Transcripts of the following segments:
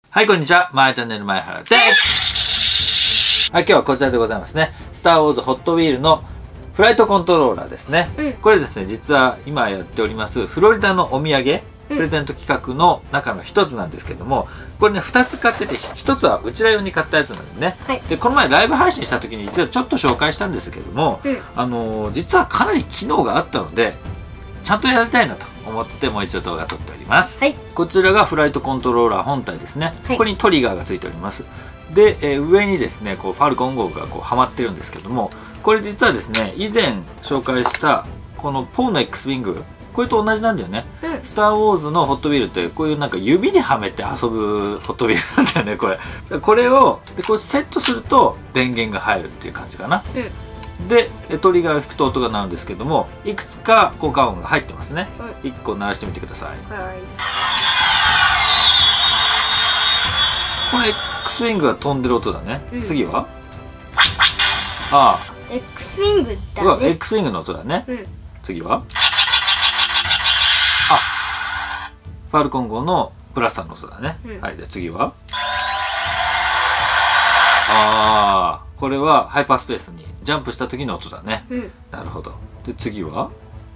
はい、こんにちは。マイチャンネル前原です。はい、今日はこちらでございますね。スターウォーズホットウィールのフライトコントローラーですね。これですね、実は今やっておりますフロリダのお土産プレゼント企画の中の一つなんですけども、これね2つ買ってて、1つはうちら用に買ったやつなんでね、でこの前ライブ配信した時に実はちょっと紹介したんですけども、実はかなり機能があったのでちゃんとやりたいなと思ってもう一度動画撮っております。こちらがフライトコントローラー本体ですね。ここにトリガーがついております。で、上にですねこうファルコン号がこうはまってるんですけども、これ実はですね以前紹介したこのポーの X ウィング、これと同じなんだよね。スター・ウォーズのホットウィールってこういうなんか指にはめて遊ぶホットウィールなんだよね、これ。これをこうセットすると電源が入るっていう感じかな。でトリガーを引くと音が鳴るんですけども、いくつか効果音が入ってますね。1個鳴らしてみてください。これ X ウィングが飛んでる音だね。次は X ウィングだね。 X ウィングの音だね。次はファルコン号のブラスターの音だね。はい、じゃあ次はこれはハイパースペースにジャンプした時の音だね。なるほど。で次は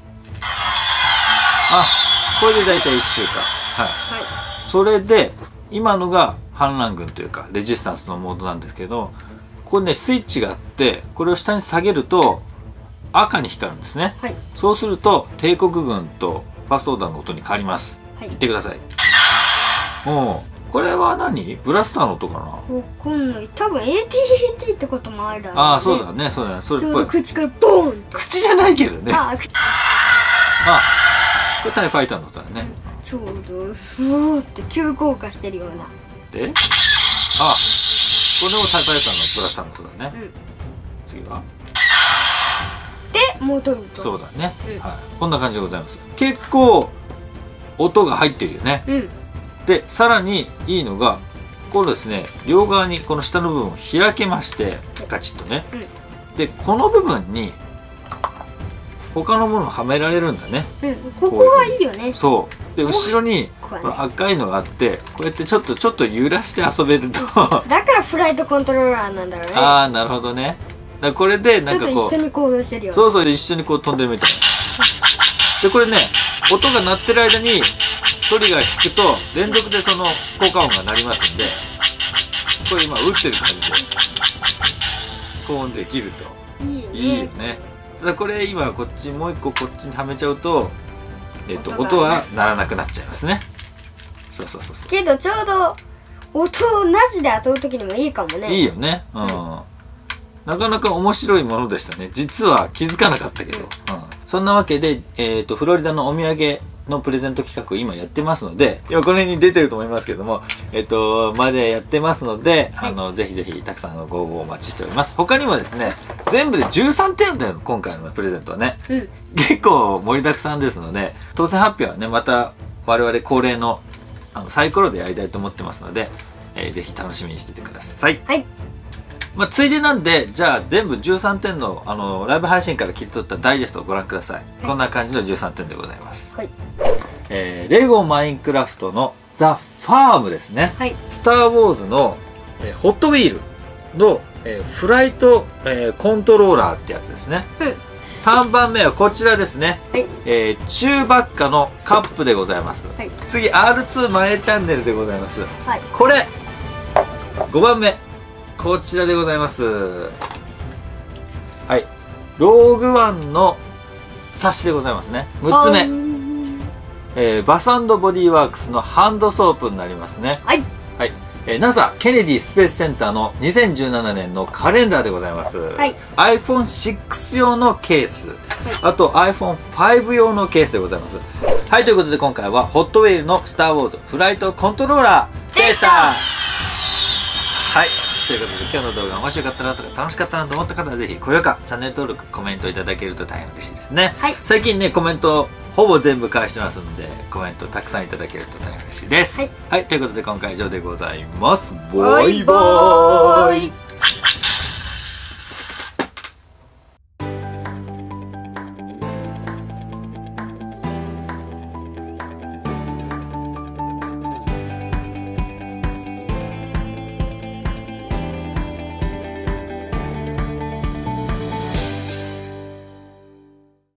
これで大体1週間。それで今のが反乱軍というかレジスタンスのモードなんですけど、これねスイッチがあって、これを下に下げると赤に光るんですね。そうすると帝国軍とファーストオーダーの音に変わります。言ってください。これは何？ブラスターの音かな？ わかんない。多分 AT-AT ってこともあるだろうね。 そうだね、そうだね。それっぽい。 口からボーン。 口じゃないけどね。これタイファイターの音だね。 ちょうどふーって急降下してるような。 で、これもタイファイターのブラスターの音だね。次はで、元にと。 そうだね。こんな感じでございます。結構音が入ってるよね。でさらにいいのがこれですね、両側にこの下の部分を開けましてガチッとね、でこの部分に他のものをはめられるんだね。 ここはいいよね。 そうで後ろにこの赤いのがあって、こうやってちょっと揺らして遊べるとだからフライトコントローラーなんだろうね。 なるほどね。だからこれでなんかこう一緒に行動してるよ。 そう一緒にこう飛んでるみたいな。でこれね、音が鳴ってる間にトリガー引くと連続でその効果音が鳴りますんで、これ今打ってる感じで高音できるといいよね。ただこれ今こっちもう一個こっちにはめちゃうと音は鳴らなくなっちゃいますね。そうけどちょうど音なしで遊ぶ時にもいいかもね。 いいよね。なかなか面白いものでしたね。実は気づかなかったけど。そんなわけで、フロリダのお土産のプレゼント企画を今やってますので、今この辺に出てると思いますけども、までやってますので、ぜひぜひたくさんのご応募お待ちしております。他にもですね、全部で13点だよ、今回のプレゼントはね。結構盛りだくさんですので、当選発表はね、また我々恒例のサイコロでやりたいと思ってますので、ぜひ楽しみにしててください。ついでなんで、じゃあ全部13点のライブ配信から切り取ったダイジェストをご覧ください。こんな感じの13点でございます。レゴマインクラフトのザ・ファームですね。スター・ウォーズのホットウィールのフライトコントローラーってやつですね。3番目はこちらですね。チューバッカのカップでございます。次 R2 前チャンネルでございます。これ5番目こちらでございます。ローグワンの冊子でございますね。6つ目、バス&ボディワークスのハンドソープになりますね。NASA ケネディスペースセンターの2017年のカレンダーでございます。iPhone6 用のケース、あと iPhone5 用のケースでございます。ということで今回はホットウェイルのスター・ウォーズフライトコントローラーでした。ということで今日の動画面白かったなとか楽しかったなと思った方はぜひ高評価、チャンネル登録、コメントいただけると大変嬉しいですね。最近ねコメントほぼ全部返してますので、コメントたくさんいただけると大変嬉しいです。ということで今回は以上でございます。バイバーイ。